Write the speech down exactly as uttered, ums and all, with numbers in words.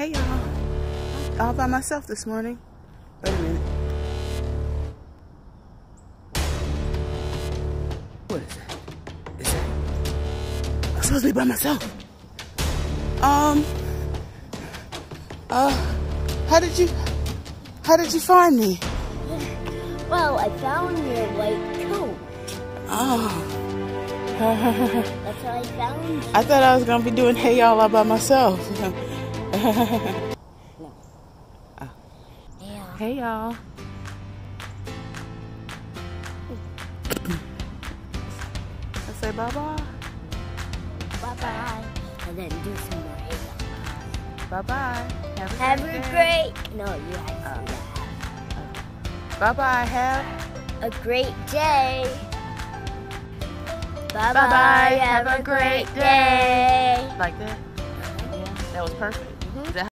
Hey y'all, all by myself this morning. Wait a minute. What is that? Is that? I'm supposed to be by myself. Um. Uh. How did you? How did you find me? Well, I found your white coat. Oh. That's how I found you. I thought I was gonna be doing hey y'all all by myself. No. Oh. Yeah. Hey y'all. I say bye bye. Bye bye. And then do some more hey y'all. Bye bye. Have a Have great a day. great. No, you have to Oh. do that. Bye bye. Have A great day. Bye Bye-bye. bye. Have a great day. like that. Yeah, that was perfect. Mhm. Is that